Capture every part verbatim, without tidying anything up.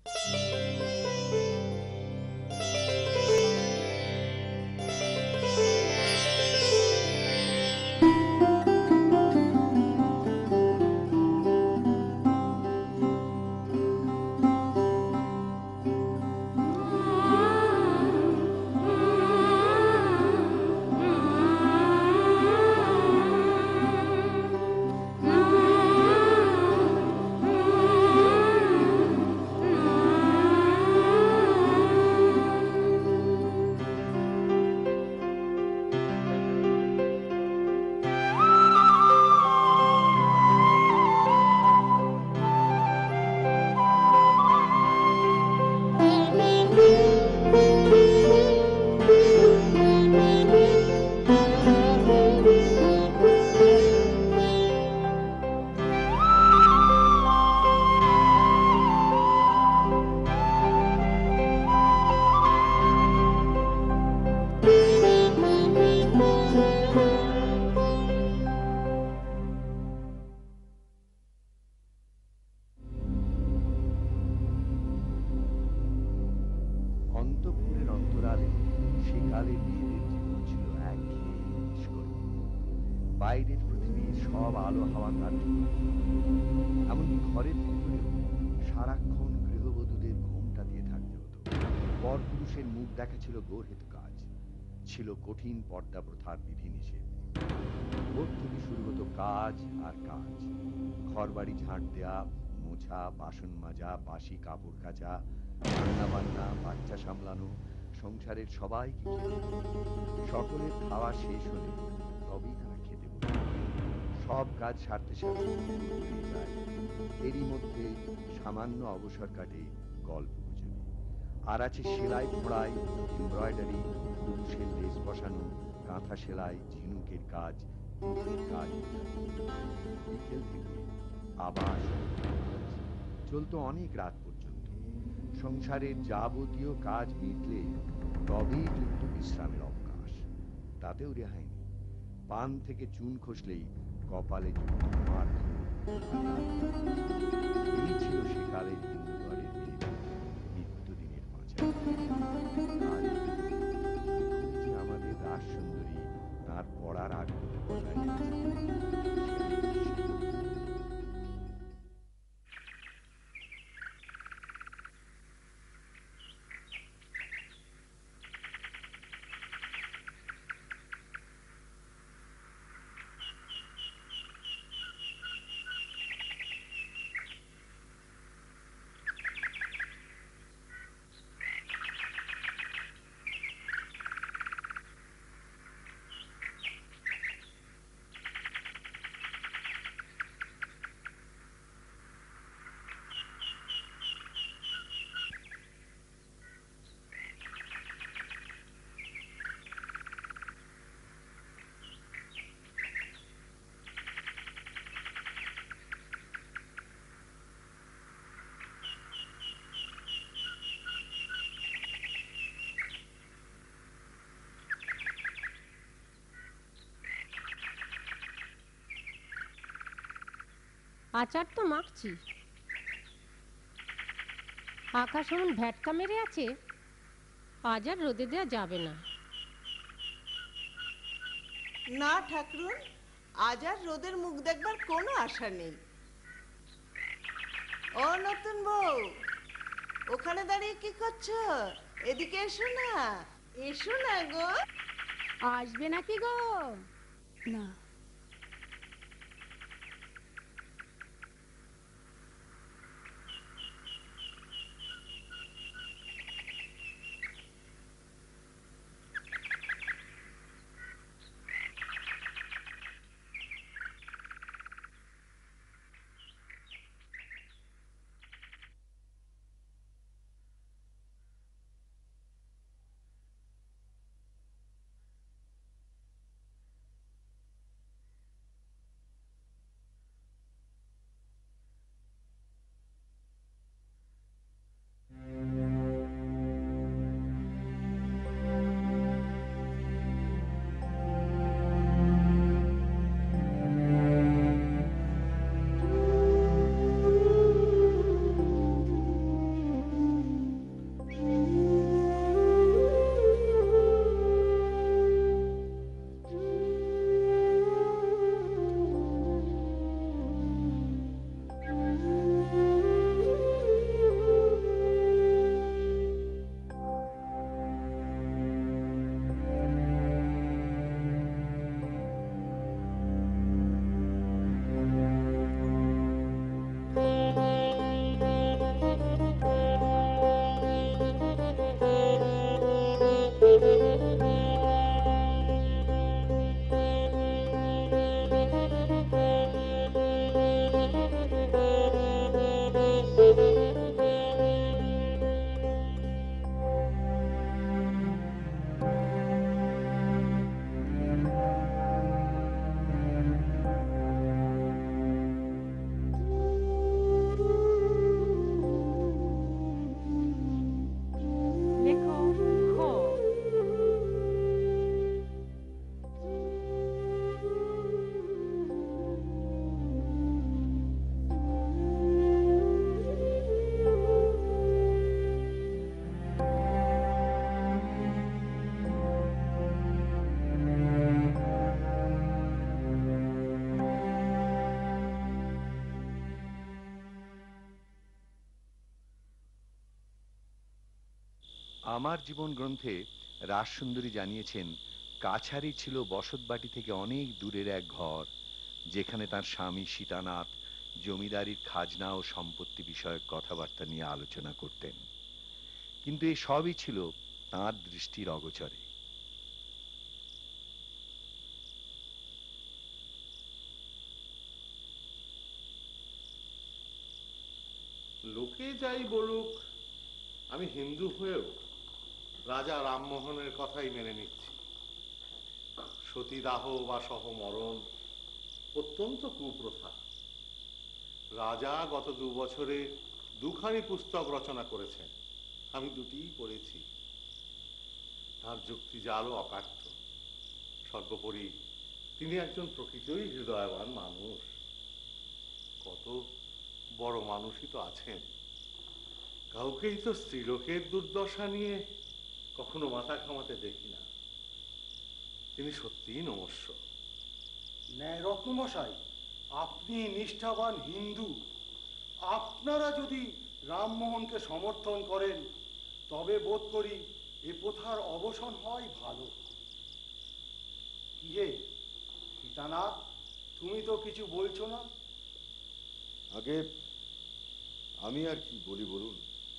অন্তঃপুরের অন্তরালে সেকালের মেয়েদের জীবন ছিল একঘেয়ে নিষ্কর্ম। বাইরের পৃথিবীর সব আলো হাওয়া কার্যকর, এমনকি ঘরের ভিতরেও সারাক্ষণ গৃহবধূদের ঘোমটা দিয়ে থাকতে হতো। পরপুরুষের মুখ দেখা ছিল গর্হিত কাজ, ছিল কঠিন পর্দা প্রথার বিধিনিষেধ। ভোর থেকে শুরু হতো কাজ আর কাজ, ঘর বাড়ি ঝাঁট দেয়া, মোছা, বাসন মাজা, বাসি কাপড় কাচা, রান্না বান্না, বাচ্চা সামলানো, সংসারের সবাইকে খেতে হতো। সকলের খাওয়া শেষ হলে তবেই তারা খেতে বসত। সব কাজ সারতে সারতে হয়ে যায়। এরই মধ্যে সামান্য অবসর কাটে গল্প গুজবে। আর আছে সেলাই পড়াই, এমব্রয়ডারি, কুরুশের লেস বসানো, কাঁথা সেলাই, ঝিনুকের কাজ, পুঁথির কাজ ইত্যাদি। বিকেল থেকে আবার চলতো অনেক রাত পর্যন্ত। সংসারের যাবতীয় কাজ মিটলে তবেই জুটত বিশ্রামের অবকাশ। তাতেও রেহাই নেই, পান থেকে চুন খসলেই কপালে জুটত মারধর। এই ছিল সেকালের হিন্দু ঘরের মেয়েদের নিত্যদিনের বাঁচা। যে আমাদের রাজ সুন্দরী তার পড়ার আগ্রহ বজায় রেখেছে। আচার তো মাখছি, আকাশ এমন ভ্যাটকা মেরে আছে, আজ আর রোদে দেওয়া যাবে না। না ঠাকুরুন, আজ আর রোদের মুখ দেখবার কোনো আশা নেই। ও নতুন বউ, ওখানে দাঁড়িয়ে কি করছো? এদিকে এসো না, এসো না গো। আসবে নাকি গো? না। আমার জীবন গ্রন্থে রাজসুন্দরী জানিয়েছেন কাছারি ছিল বসতবাটি থেকে অনেক দূরের এক ঘর, যেখানে তার স্বামী সীতানাথ জমিদারির খাজনা ও সম্পত্তি বিষয়ক কথাবার্তা নিয়ে আলোচনা করতেন। কিন্তু এই সবই ছিল তাঁর দৃষ্টির অগোচরে। লোকে যাই বলুক, আমি হিন্দু হয়েও রাজা রামমোহনের কথাই মেনে নিচ্ছি। সতীদাহ বা সহমরণ অত্যন্ত কুপ্রথা। রাজা গত দু বছরে দুখানি পুস্তক রচনা করেছেন, আমি দুটিই পড়েছি। তার যুক্তি জালও অকাট্য। সর্বোপরি তিনি একজন প্রকৃতই হৃদয়বান মানুষ। কত বড় মানুষই তো আছেন, কাউকেই তো স্ত্রীলোকের দুর্দশা নিয়ে কখনো মাথা ঘামাতে দেখি না। তিনি সত্যিই নমস্য। ন্যায় রত্নমশাই, আপনি নিষ্ঠাবান হিন্দু, আপনারা যদি রামমোহনকে সমর্থন করেন তবে বোধ করি এ প্রথার অবসান হয় ভালো। কি হে সীতানাথ, তুমি তো কিছু বলছো না? আগে আমি আর কি বলি বলুন,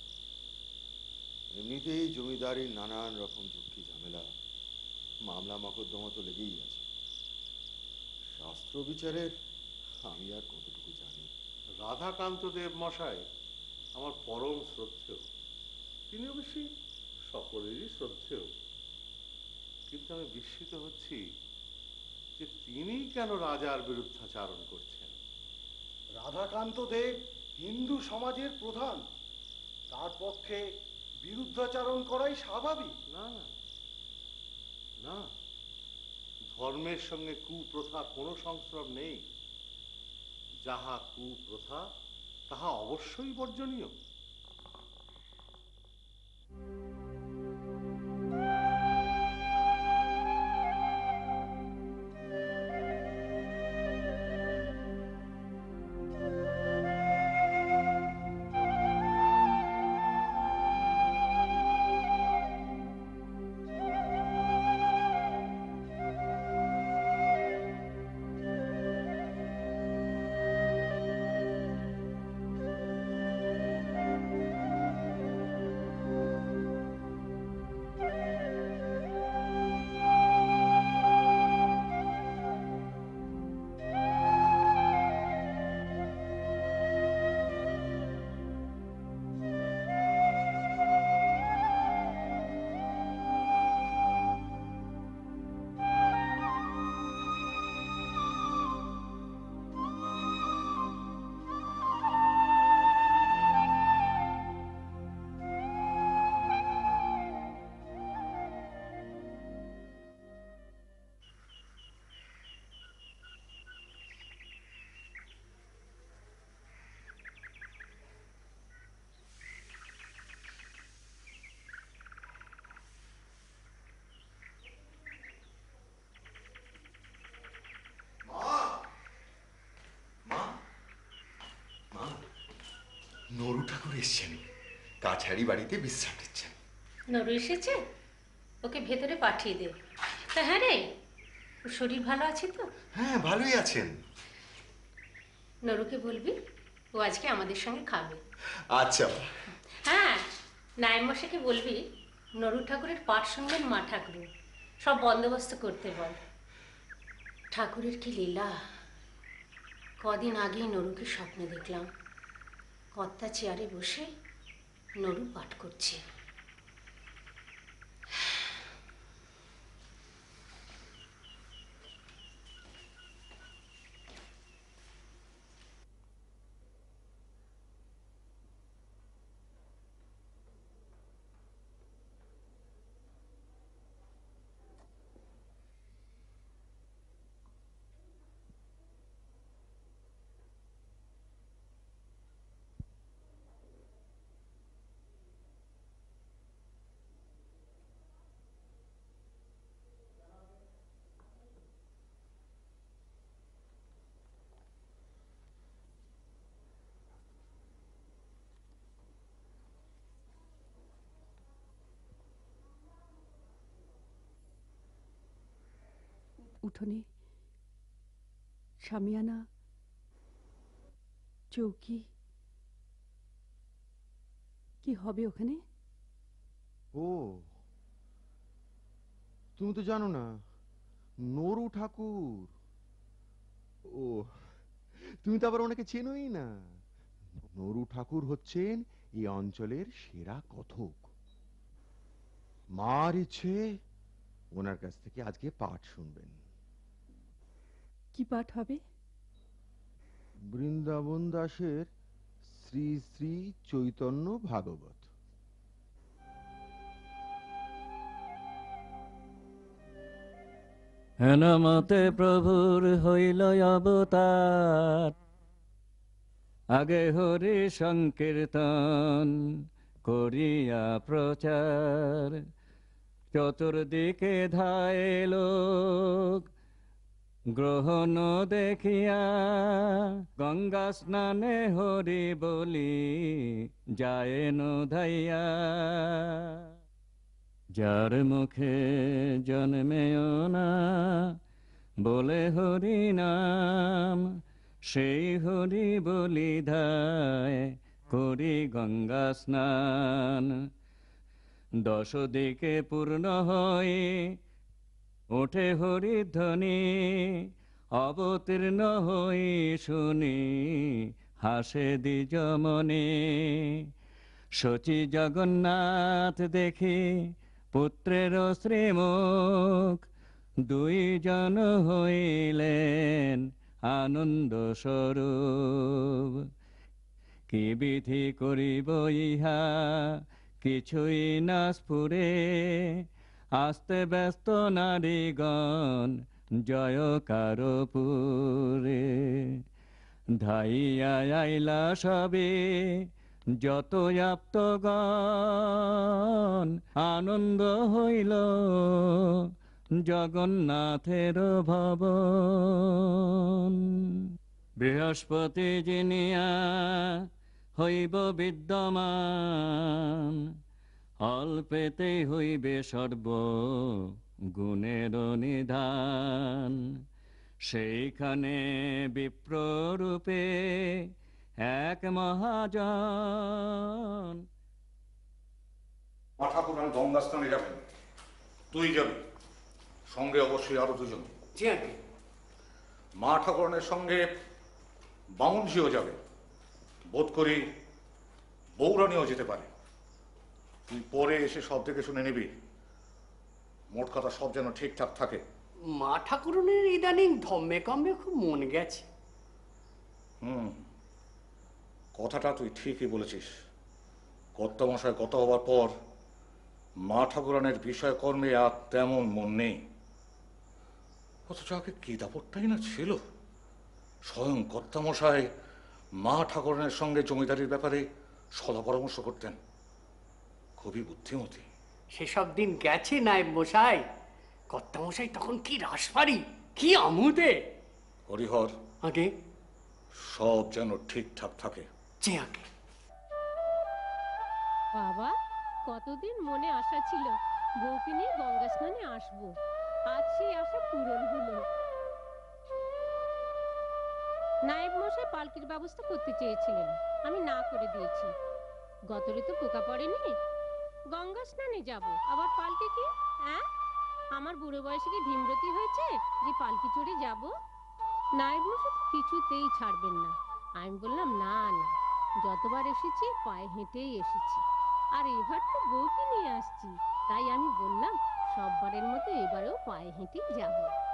এমনিতেই জমিদারির নানান রকম ঝুঁকি ঝামেলা, মামলা মকদ্দমা তো লেগেই আছে। শাস্ত্র বিচারে আমি আর কতটুকু জানি? রাধাকান্ত দেব মশাই আমার পরম শ্রদ্ধেয়। তিনি অবশ্যই সকলেরই শ্রদ্ধেয়, কিন্তু আমি বিস্মিত হচ্ছি যে তিনি কেন রাজার বিরুদ্ধাচারণ করছেন। রাধাকান্ত দেব হিন্দু সমাজের প্রধান, তার পক্ষে বিরুদ্ধাচারণ করাই স্বাভাবিক। না না না, ধর্মের সঙ্গে কুপ্রথার কোনো সংস্রব নেই। যাহা কুপ্রথা তাহা অবশ্যই বর্জনীয়। নরু ঠাকুর এসছেন, কাছারি বাড়িতে বিশ্রাম নিচ্ছেন। নরু এসেছে? ওকে ভেতরে পাঠিয়ে দে। তা হ্যাঁ রে, ওর শরীর ভালো আছে তো? হ্যাঁ, ভালোই আছেন। নরুকে বলবি ও আজকে আমাদের সঙ্গে খাবে। আচ্ছা। হ্যাঁ, নায়েব মশাইকে বলবি নরু ঠাকুরের পাঠ শুনবেন মা ঠাকুর, সব বন্দোবস্ত করতে বল। ঠাকুরের কি লীলা! কদিন আগেই নরুকে স্বপ্নে দেখলাম, কর্তা চেয়ারে বসে নরু পাঠ করছে। উঠোনে শামিয়ানা, চৌকি, কি হবে ওখানে? ও, তুমি তো জানো না, নরু ঠাকুর। ও, তুমি তো আবার ওনাকে চেনোই না। নরু ঠাকুর হচ্ছেন এই অঞ্চলের সেরা কথক। মার ইচ্ছে ওনার কাছ থেকে আজকে পাঠ শুনবেন। কি পাঠ হবে? বৃন্দাবন দাসের শ্রী শ্রী চৈতন্য ভাগবত। হেনমতে প্রভুর হইল অবতার, আগে হরি সংকীর্তন করিয়া প্রচার। চতুর্দিকে ধায় লোক গ্রহণ দেখিয়া, গঙ্গা স্নানে হরি বলি যায় ধাইয়া। যার মুখে জন্মেও না বলে হরি নাম, সেই হরি বলি ধায় করি গঙ্গা স্নান। দশ দিকে পূর্ণ হয়ে ওঠে হরি ধ্বনি, অবতীর্ণ হই শুনি হাসে দ্বিজ মনে। শচী জগন্নাথ দেখি পুত্রের শ্রীমুখ, দুইজন হইলেন আনন্দ স্বরূপ। কি বিধি করিব ইহা কিছুই না স্ফুরে, আস্তে ব্যস্ত নারীগণ জয়কার পুরে। ধাইয়া আইলা সবে যত আপ্তগণ, আনন্দ হইল জগন্নাথের ভবন। বৃহস্পতি জিনিয়া হইব বিদ্যমান, অল্পেতে হইবে সর্ব গুণের নিধান। সেইখানে বিপ্ররূপে এক মহাজন। মা ঠাকুর আর গঙ্গা স্নানে যাবেন, তুই যাবি, সঙ্গে অবশ্যই আরো দুজন। জি আগে। মা ঠাকুরনের সঙ্গে বামুনঝিও যাবে, বোধ করি বৌরানিও যেতে পারে। তুই পরে এসে সব থেকে শুনে নিবি, মোট কথা সব যেন ঠিকঠাক থাকে। মা ঠাকুরনের ইদানিং ধম্মে কম্মে খুব মন গেছে। হুম, কথাটা তুই ঠিকই বলেছিস। কর্তামশায় কত হবার পর মা ঠাকুরানের বিষয় কর্মে আর তেমন মন নেই। অথচ আগে কি দাপটটাই না ছিল। স্বয়ং কর্তামশায় মা ঠাকুরানের সঙ্গে জমিদারির ব্যাপারে সলা পরামর্শ করতেন। খুবই বুদ্ধিমতী। সেসব দিন গেছে নায়েব মশাই। কর্তামশাই তখন কি রাসপারি, কি আমুদে। হরিহর, আগে সব যেন ঠিকঠাক থাকে। যে আগে। বাবা, কতদিন মনে আশা ছিল বউকে নিয়ে গঙ্গা স্নানে আসবো, আজ সেই আশা পূরণ হলো। নায়েব মশাই পালকির ব্যবস্থা করতে চেয়েছিলেন, আমি না করে দিয়েছি। গত ঋতু পোকা পড়েনি, গঙ্গা স্নানে যাব, আবার পালকি কি? হ্যাঁ, আমার বুড়ো বয়সে কি ভীমরতি হয়েছে যে পালকি চড়ে যাব? নায়েব মশাই কিছুতেই ছাড়বেন না। আমি বললাম না না, যতবার এসেছি পায়ে হেঁটেই এসেছি, আর এবার তো বউকে নিয়ে আসছি, তাই আমি বললাম সববারের মতো এবারেও পায়ে হেঁটেই যাব।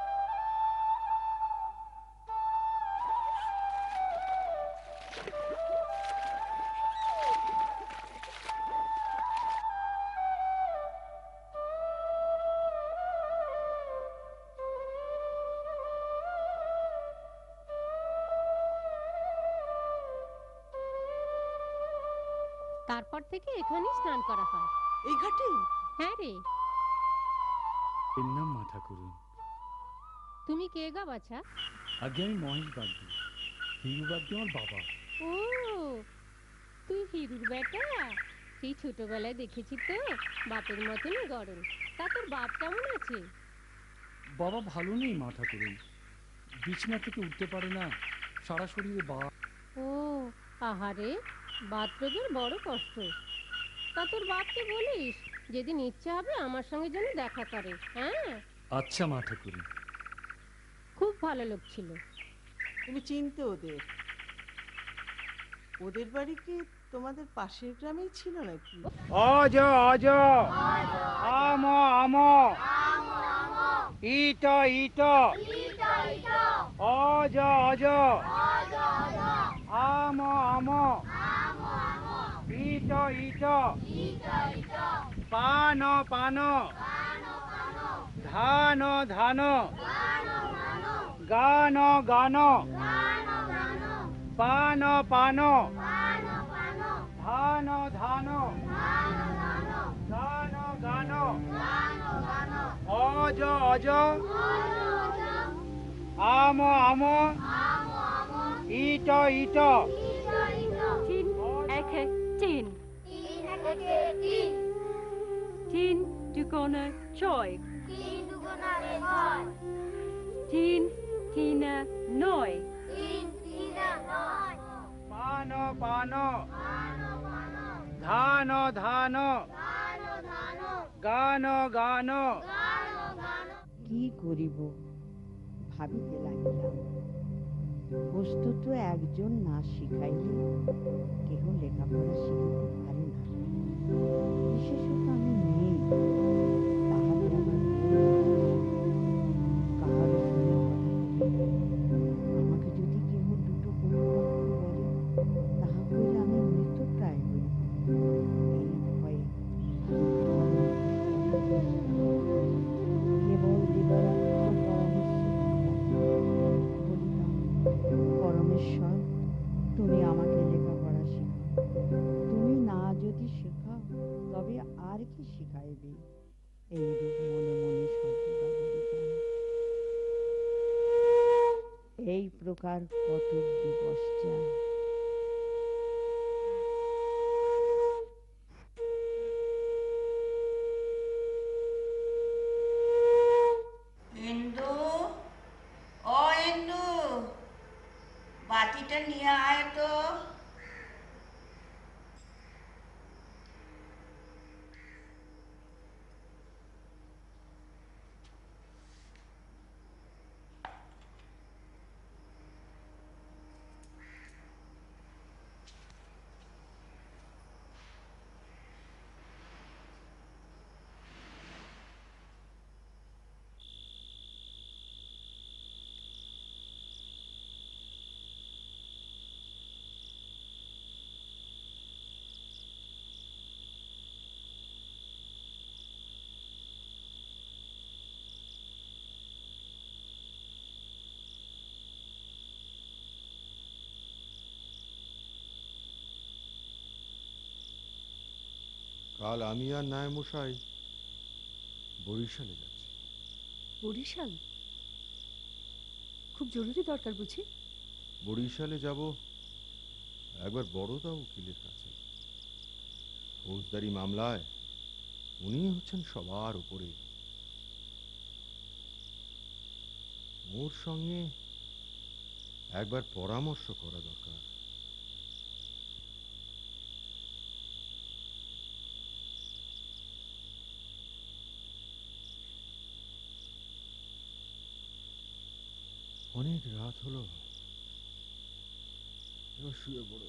তারপর থেকে এখানেই স্নান করা হয়। এই ঘাটে? হ্যাঁ রে। এর নাম মা ঠাকুরুন। তুমি কে গা বাছা? আগে আমি মহেশ বাগদি, হিরু বাগদি আমার বাবা। ও, তুই হিরুর বেটা? সেই ছোটবেলায় দেখেছি তো, বাপের মতনই গড়ন। তা তোর বাপ কেমন আছে? বাবা ভালো নেই মা ঠাকুরই, বিছনা থেকে উঠতে পারে না, সারা শরীরে বা। ও আহারে, বাত রোগের বড় কষ্ট। তা তোর বাপকে বলিস যেদিন ইচ্ছে হবে আমার সঙ্গে যেন দেখা করে। হ্যাঁ, আচ্ছা মা ঠাকুরই। খুব ভালো লোক ছিল। তুমি চিনতে ওদের? ওদের বাড়ি কি তোমাদের পাশের গ্রামেই ছিল নাকি? অজ অজ আম আম ইট ইট অজ অজ আম আম ইট ইট পান পান ধান ধান গান গান পান পান ধান ধান গান গান অজ অজ আম আম ইট ইট তিন একে তিন, তিন দুগুণে ছয়, তিন তিনে নয়, পান পান ধান ধান গান গান। কি করিব ভাবিতে লাগিলাম। বস্তুত একজন না শিখাইলে কেহ লেখাপড়া শিখিতে পারে না। বিশেষত আমি মেয়ে, তাহাতে আমার কাহার সঙ্গে কথা কহিব। আমাকে যদি কেহ দুটো পরিকল্পনা বলে, তাহা হইলে আমি মৃতপ্রায় হইব। এই ভয়ে কেবল দিবারাত্র পরামর্শ বলিতাম, পরমেশ্বর তুমি আমাকে লেখাপড়া শেখাও। তুমি না যদি শেখাও তবে আর কি শিখাইবে? এইরূপ মনে মনে সর্বদা বলিতাম। এই প্রকার কত দিবস যায়। ইন্দু, ও ইন্দু, বাতিটা নিয়ে আয় তো। কাল আমি আর নায় মশাই বরিশালে যাচ্ছি। বরিশাল? খুব জরুরি দরকার বুঝি? বরিশালে যাব একবার বড়দা উকিলের কাছে। ফৌজদারি মামলায় উনি হচ্ছেন সবার উপরে। ওর সঙ্গে একবার পরামর্শ করা দরকার। অনেক রাত হলো, এবার শুয়ে পড়ো।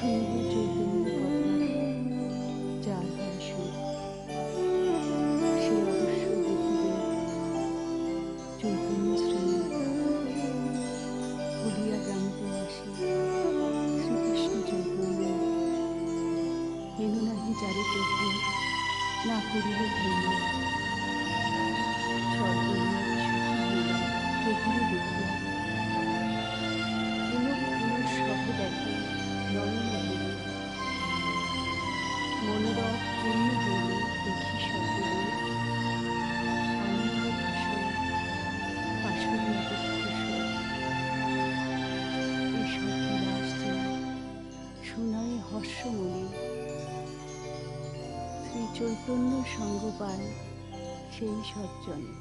শুনব চৈতন্য পদ্মার যার হয় সুর। সে অবশ্য দেখিবে চৈতন্য শ্রেণী বলিয়া জানিতে আসি শ্রীকৃষ্ণ চৈতন্য হেন নাহি যারে প্রভু না করিলে ধন্য। স্বর্গলোক সুখী হইয়া প্রভুরে দেখিয়া পুনঃ পুনঃ সহ দেখে নয়ন ভরিয়া। মনোরথ পূর্ণ হইলে দেখি সকলে আনন্দ ভাষণ পাশরিয়া দুঃখসর। এসব বিলাস যে শোনায় হর্ষ মনে, শ্রী চৈতন্য সঙ্গ পায় সেই সজ্জনে।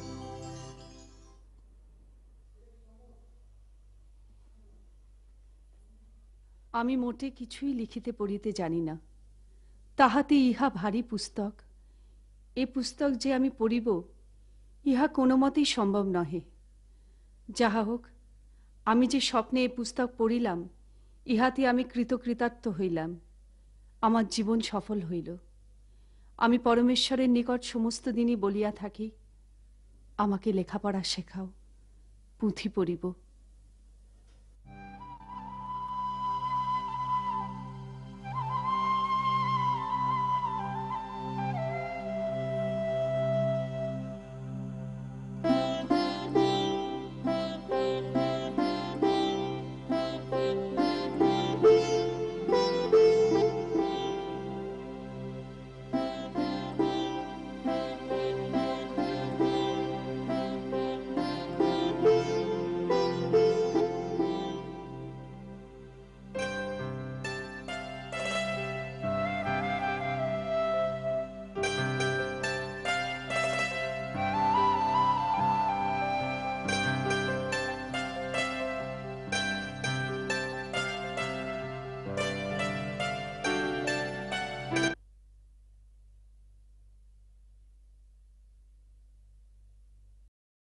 আমি মোটে কিছুই লিখিতে পড়িতে জানি না, তাহাতে ইহা ভারী পুস্তক। এ পুস্তক যে আমি পড়িব ইহা কোনো মতেই সম্ভব নহে। যাহা হোক, আমি যে স্বপ্নে এ পুস্তক পড়িলাম ইহাতে আমি কৃতকৃতার্থ হইলাম, আমার জীবন সফল হইল। আমি পরমেশ্বরের নিকট সমস্ত দিনই বলিয়া থাকি, আমাকে লেখাপড়া শেখাও, পুঁথি পড়িব।